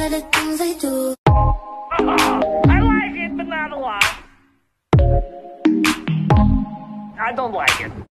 of the things I do. I like it, but not a lot. I don't like it.